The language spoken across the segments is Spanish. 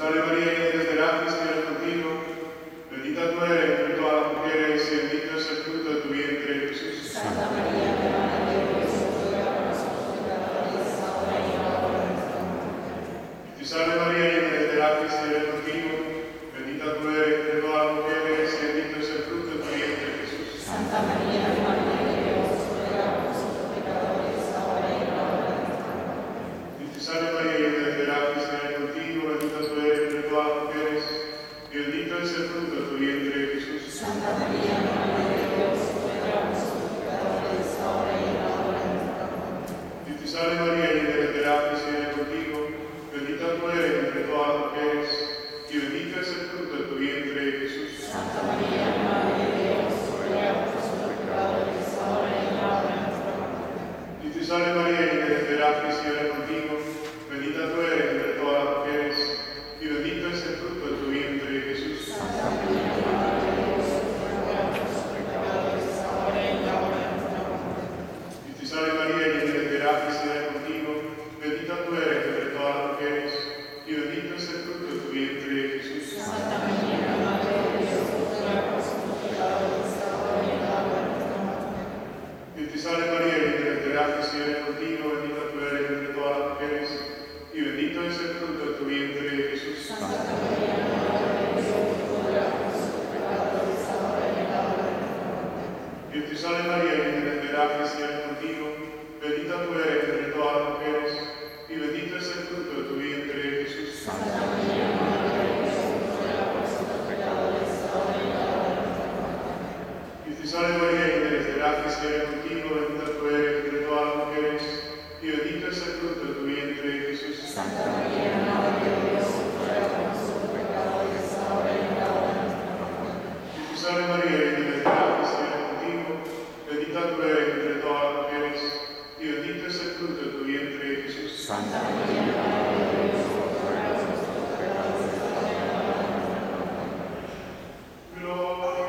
salve María, llena eres de gracia, el Señor es contigo. Bendita tú eres entre todas las mujeres y bendito es el fruto de tu vientre, Jesús. Santa María, Madre de Dios, ruega por nosotros pecadores, ahora y en la hora de nuestra muerte. Te salve María, llena eres de gracia, el Señor es contigo. Bendita tú eres entre todas las mujeres y bendito es el fruto de tu vientre, Jesús. Santa María, Madre de Dios, ruega por nosotros pecadores, ahora y en la hora de nuestra muerte. Te salve María, llena eres de gracia, el Señor es contigo. Bendita tú eres entre todas las mujeres y bendito es el fruto de tu vientre, Jesús. Santa María, Madre de Dios, ruega por nosotros pecadores, ahora y en la hora de nuestra muerte. Te salve María, llena eres de gracia, el Señor es contigo. Bendita tú eres entre todas las mujeres y bendito es el fruto de tu vientre, Jesús. Santa María, Madre de Dios, ruega por nosotros pecadores, ahora y en la hora de nuestra muerte. Te salve María, llena eres de gracia, el Señor es contigo. Bendita tú eres entre todas las mujeres y bendito es el fruto de tu vientre, Jesús. Santa María, Madre de Dios, ruega por nosotros pecadores, ahora y en la hora de nuestra muerte. Te salve María, llena eres de gracia, el Señor es contigo. Bendita tú eres entre todas las mujeres y bendito es el fruto de tu vientre, Jesús. Santa María, Madre de Dios, ruega por nosotros pecadores, ahora y en la hora de nuestra muerte. Te salve María, llena eres de gracia, el Señor es contigo. Bendita tú eres entre todas las mujeres y bendito es el fruto de tu vientre, Jesús. Santa María, Madre de Dios, ruega por nosotros pecadores, ahora y en la hora de nuestra muerte. Te salve María, llena eres de gracia, el Señor es contigo. Bendita tú eres entre todas las mujeres y bendito es el fruto de tu vientre, Jesús. Santa María, Madre de Dios, ruega por nosotros pecadores, ahora y en la hora de nuestra muerte. Te salve María, llena eres de gracia, el Señor es contigo. Bendita tú eres entre todas las mujeres y bendito es el fruto de tu vientre, Jesús. Santa María, Madre de Dios, ruega por nosotros pecadores, ahora y en la hora de nuestra muerte. Te salve María, llena eres de gracia, el Señor es contigo. Bendita tú eres entre todas las mujeres y bendito es el fruto de tu vientre, Jesús. Santa María, Madre de Dios, ruega por nosotros pecadores, ahora y en la hora de nuestra muerte. Gloria.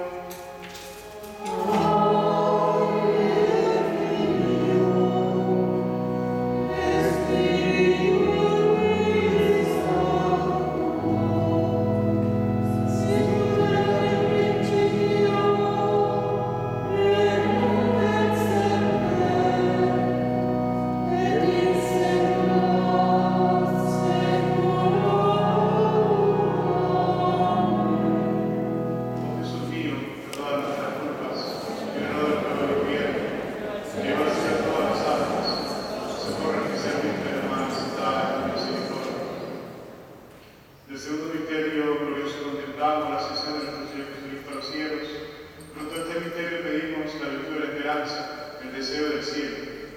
Jesús mío, perdona nuestras culpas, líbranos del fuego del infierno, lleva al cielo todas las almas, socorre especialmente a las más necesitadas de tu misericordia. Del segundo misterio glorioso contemplamos la ascensión de nuestro Señor Jesucristo a los cielos. Pronto este misterio pedimos la virtud de la esperanza, el deseo del cielo.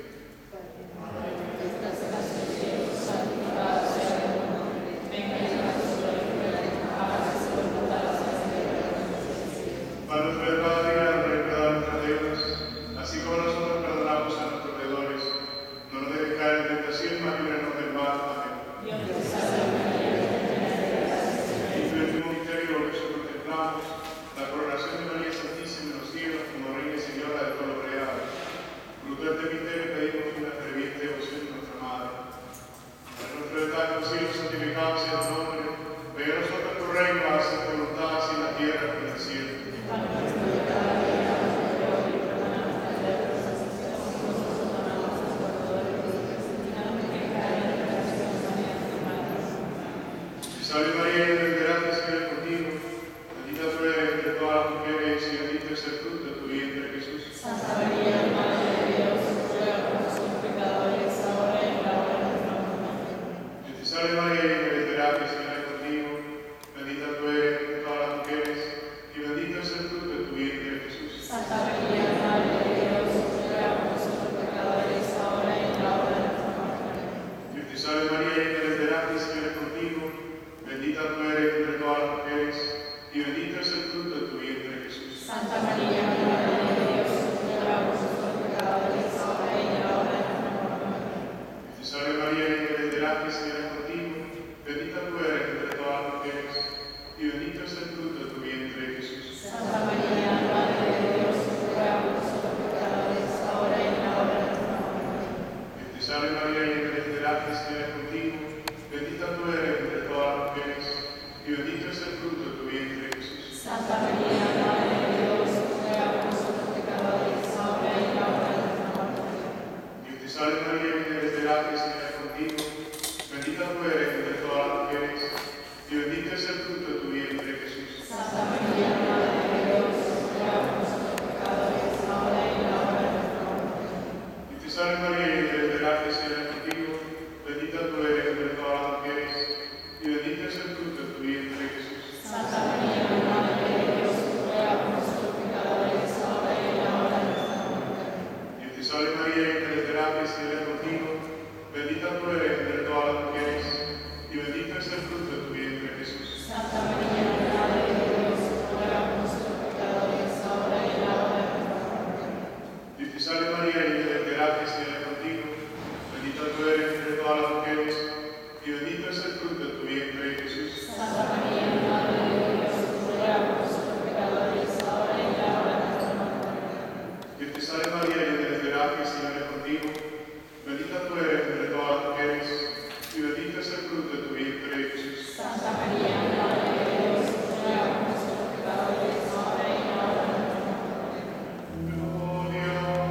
Para nuestro Padre, recuerda nuestras deudas, así como nosotros perdonamos a nuestros deudores. No nos dejes caer en tentación, mas líbranos del mal. Amén. Y en el último misterio glorioso contemplamos la coronación de María Santísima en los cielos como Reina y Señora de todo lo creado. Fruto de este misterio pedimos una ferviente devoción de nuestra Madre. Padre nuestro que estás en los cielos, santificado sea tu nombre. Venga a nosotros tu reino, hágase tu voluntad, así en la tierra como en el cielo. Salve María, llena eres de gracia, el Señor es contigo. Bendita tú eres entre todas las mujeres y bendito es el fruto de tu vientre, Jesús. Santa María, Madre de Dios, ruega por nosotros pecadores, ahora y en la hora de nuestra muerte. Te salve María, llena eres de gracia, el Señor es contigo. Bendita tú eres entre todas las mujeres y bendito es el fruto de tu vientre, Jesús. Santa María, Madre de Dios, ruega por nosotros pecadores, ahora y en la hora de nuestra muerte. Te salve María, llena eres de gracia, el Señor es contigo. Bendita tú eres entre todas las mujeres y bendito es el fruto de tu vientre, Jesús. Santa María, Madre de Dios, ruega por nosotros pecadores, ahora y en la hora de nuestra muerte. Te salve María, llena eres de gracia, el Señor es contigo. Bendita tú eres entre todas las mujeres y bendito es el fruto de tu vientre, Jesús. Santa María, Madre de Dios, ruega por nosotros pecadores, ahora y en la hora de nuestra muerte. Te salve María, llena eres de gracia, el Señor es contigo. Bendita tú eres entre todas las mujeres entre todas las mujeres, y bendito es el fruto de tu vientre, Jesús. Santa María, Madre de Dios, ruega por nosotros pecadores, ahora y en la hora de nuestra muerte. Que te salve María, llena de gracia, el Señor es contigo. Bendita tú eres entre todas las mujeres, y bendito es el fruto de tu vientre, Jesús. Santa María, Madre de Dios, ruega por nosotros pecadores, ahora y en la hora de nuestra muerte. Gloria.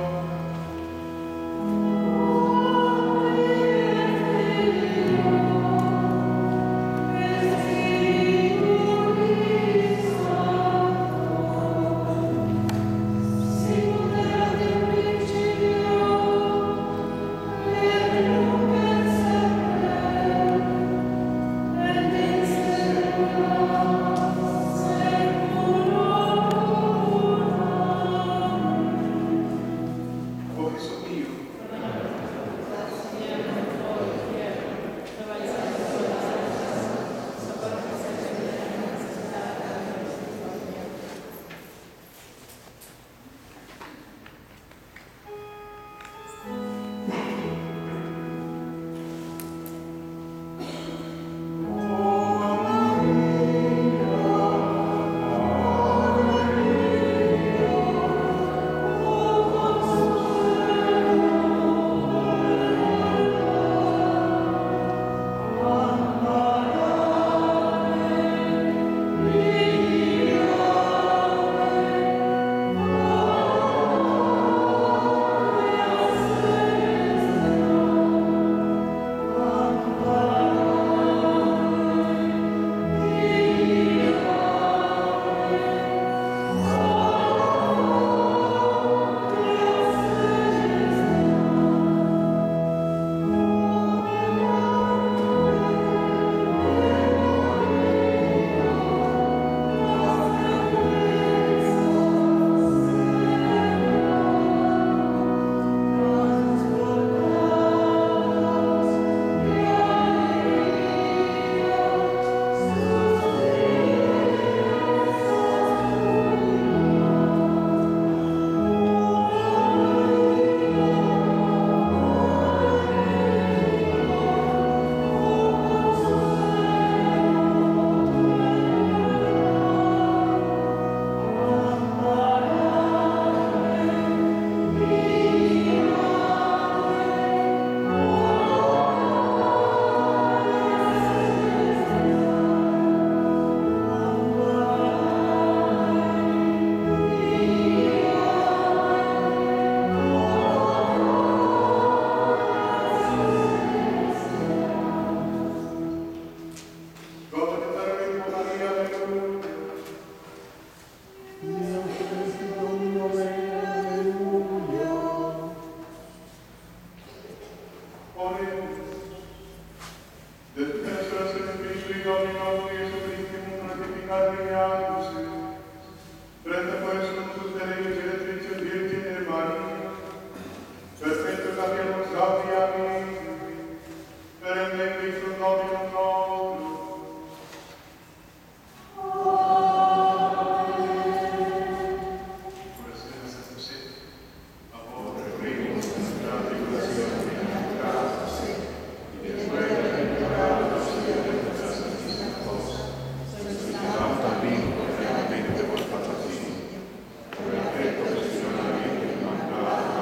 Oh Jesús mío,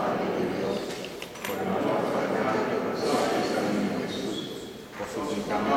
Santa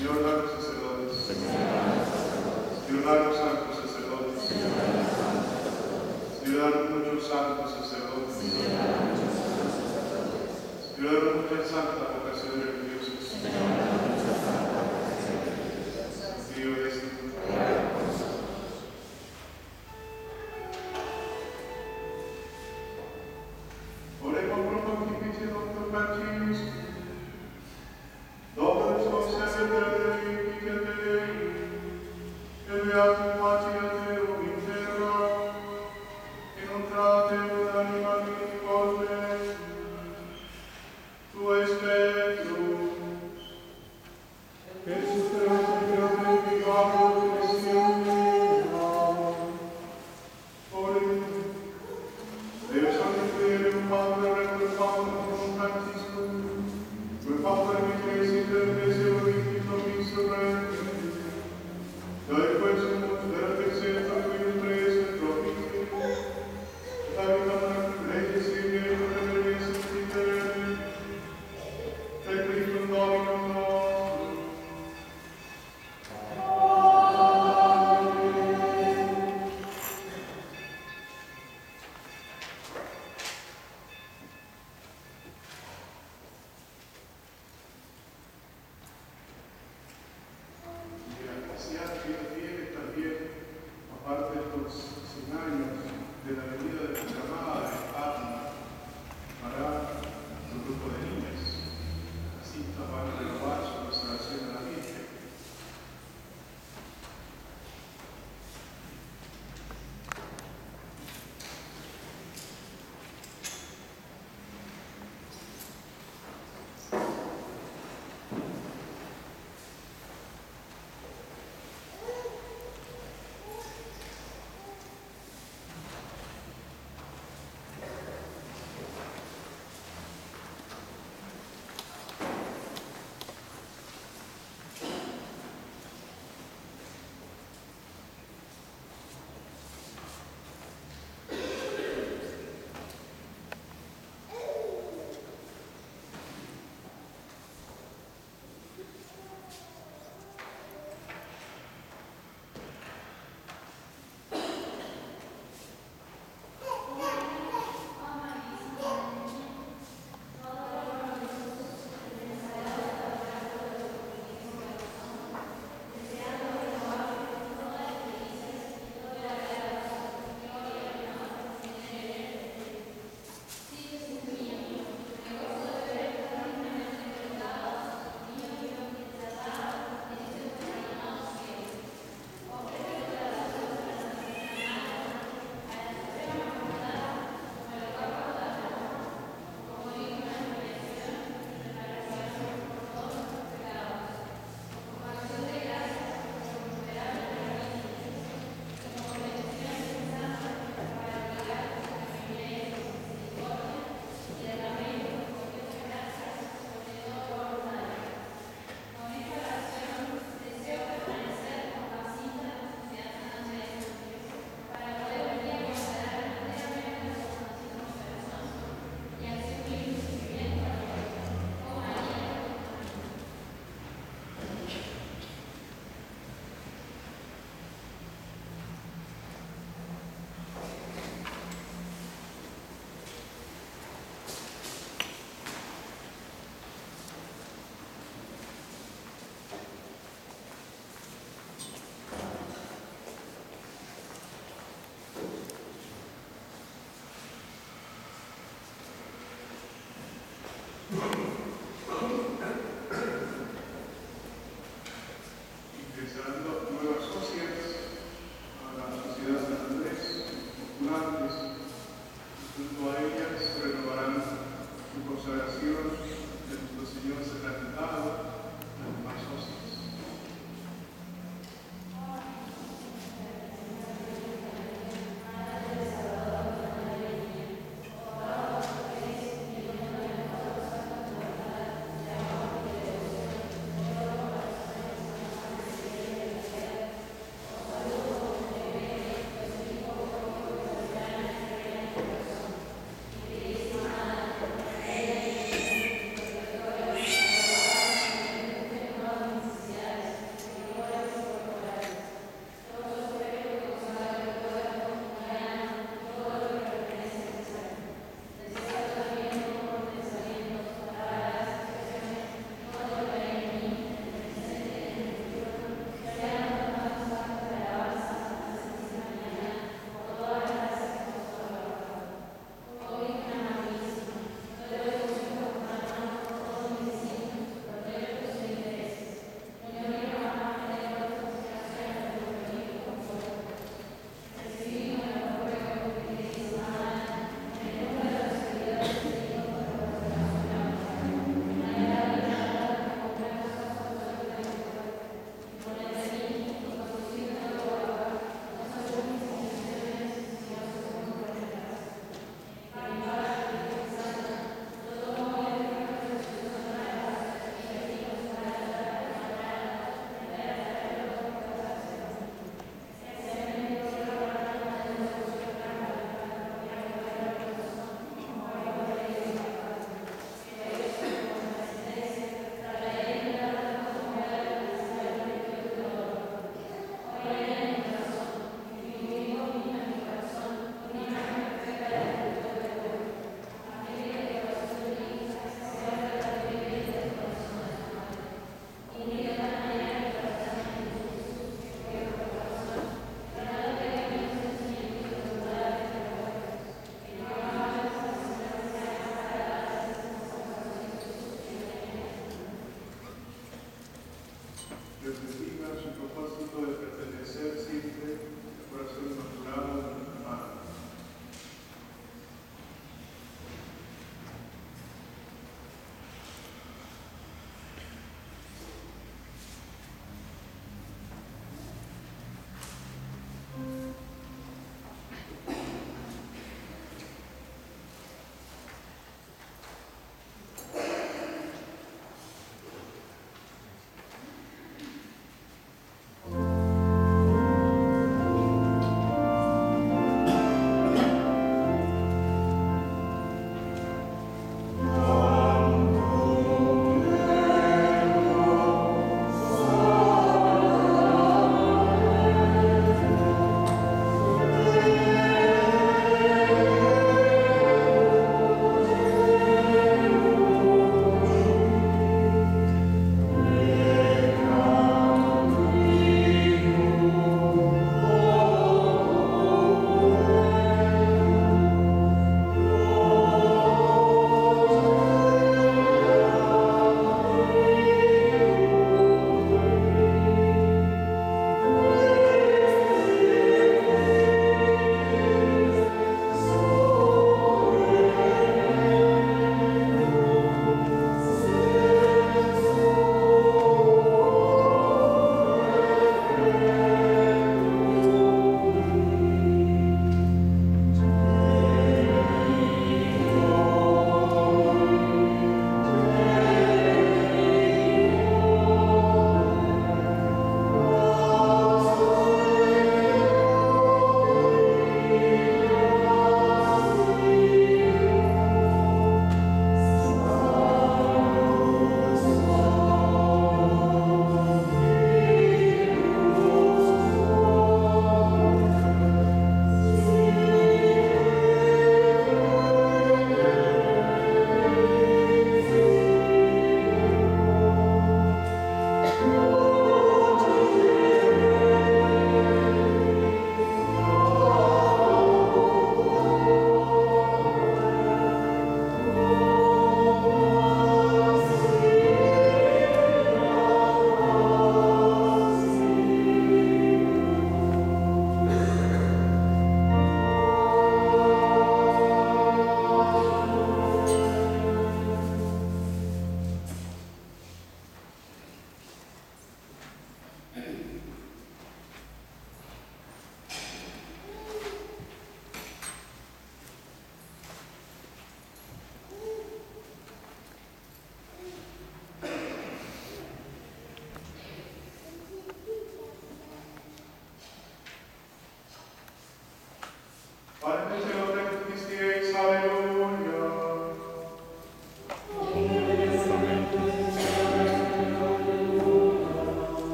Señor, danos sacerdotes. Señor, danos santos sacerdotes. Señor, danos muchos santos sacerdotes. Señor, danos muchas santas vocaciones religiosas. Dios es. Oremos pro Pontifice Doctor Martinus, Dominus Observator Dei, et Beatum Matiateum in terra, in untrate unanima misericordia, tu espectrum, et susterate per vivario Christianum, Orem, Deus sanctificerum Padre Rector Paulum Franciscum, quel Papa Ecclesiae Intermesio Victito Miserere, dai quesumus della Texenta qui prese profici, la vita regis Signe Reveries Infinite, et Christum Dominum nostrum.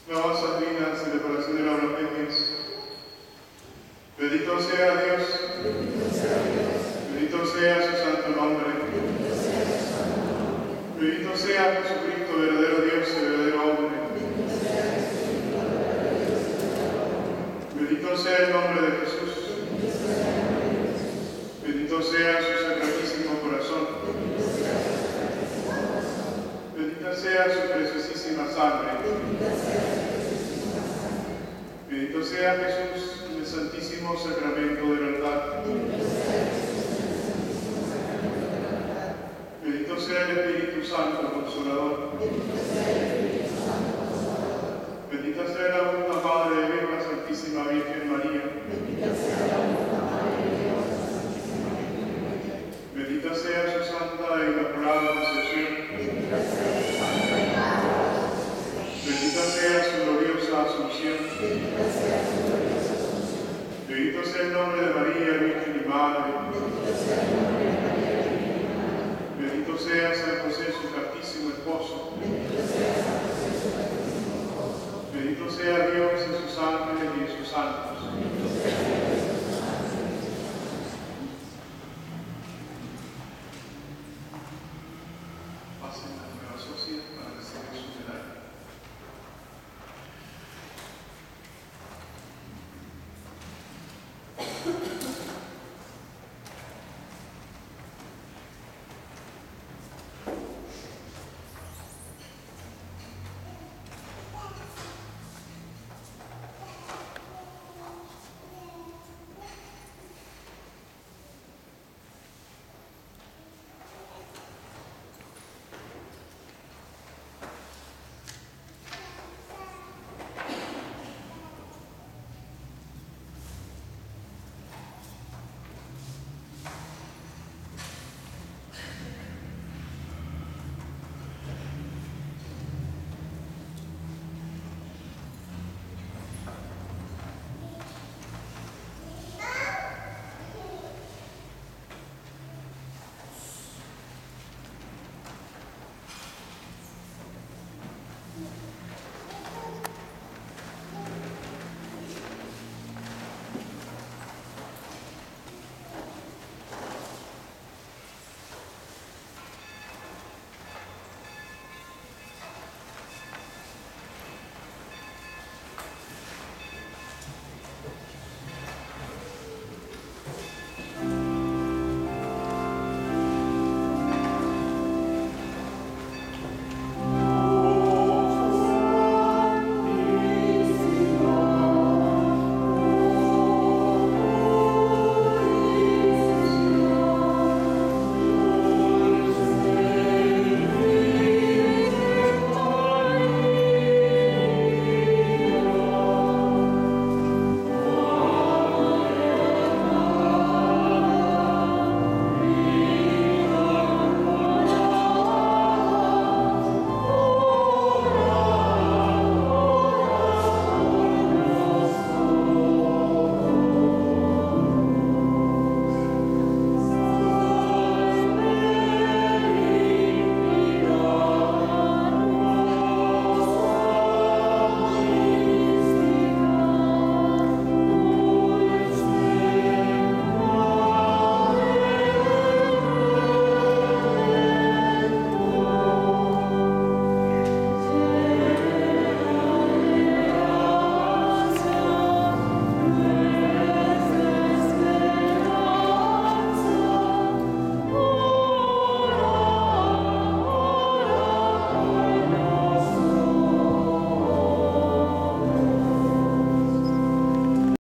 alabanzas divinas y reparación de las blasfemias. Bendito sea Dios. Bendito sea su santo nombre. Bendito sea Jesucristo, verdadero Dios y verdadero hombre. Bendito sea el nombre de Jesús. Bendito sea su sacratísimo corazón. Bendita sea su preciosísima sangre. Bendito sea Jesús en el santísimo sacramento del altar. Bendito sea el Espíritu Santo Consolador. Bendita sea la Santa Madre de Dios, la Santísima Virgen María. Bendita sea su santa e inmaculada concepción. Bendita sea su gloriosa asunción. Bendito sea el nombre de María, Virgen y Madre. Bendito sea San José, su castísimo esposo.